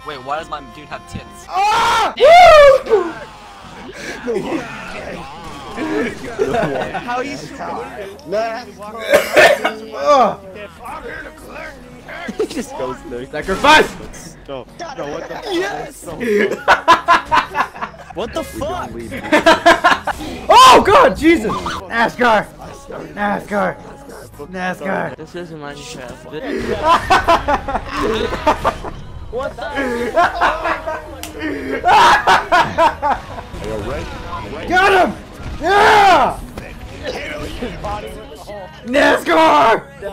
Wait, why does my dude have tits? Ah! Woo! How he's He just goes there. Sacrifice! No, no, what the fuck? Yes! So What the fuck? Oh god, Jesus! NASCAR! NASCAR! NASCAR! This isn't Minecraft. What the? Got him! Yeah! NASCAR!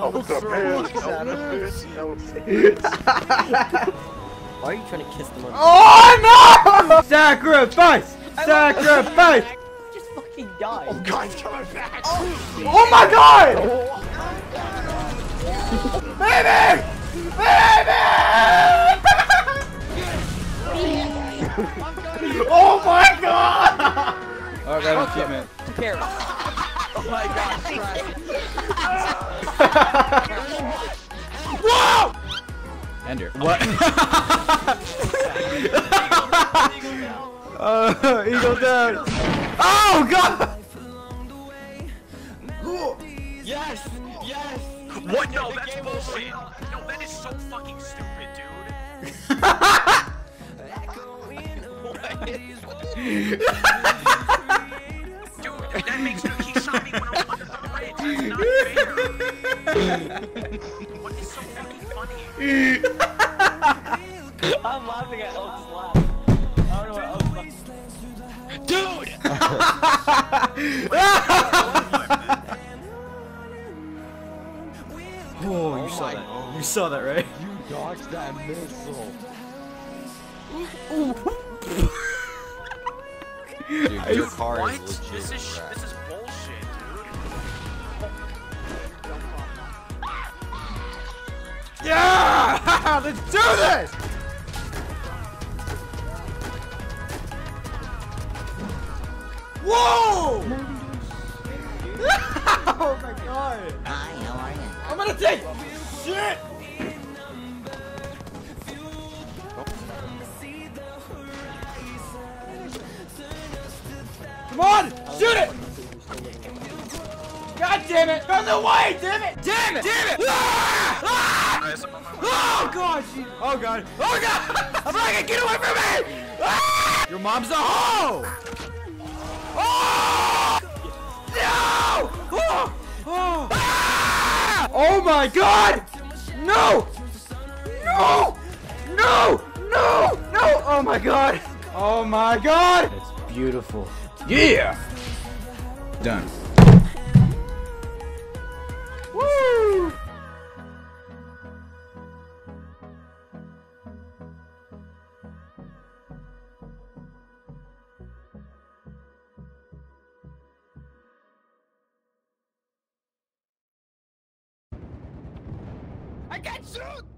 Why are you trying to kiss the monkey? Oh no! Sacrifice! Sacrifice! Just fucking died. Oh god, he's coming back! Oh my god! Baby! Baby! Oh my god! Oh, I got achievement. Who cares? Oh my god, Whoa! Ender. What? Eagle down. Oh god! Yes! Yes! What? No, that's bullshit! No, that is so fucking stupid, dude! Dude, that makes me keep shot me when I'm under the bridge. It's not fair! What is so fucking funny? I'm laughing at Elle's laugh. I don't know what Elle's laughing. Dude! Oh, you saw that. You saw that, right? You dodged that missile. Dude, your car What? is legit. This is bullshit, dude. Yeah! Let's do this! Whoa! Oh my god! Hi, how are you? I'm gonna take shit! Come on! Shoot it! God damn it! Go the way! Damn it! Damn it! Damn it! Ah! Ah! Oh god! Oh god! Oh god! I'm like, get away from me! Ah! Your mom's a hoe! Oh! No! Oh! Oh! Ah! Oh my god! No! No! No! No! No! Oh my god! Oh my god! It's beautiful. Yeah! Done. Woo! I got shoot!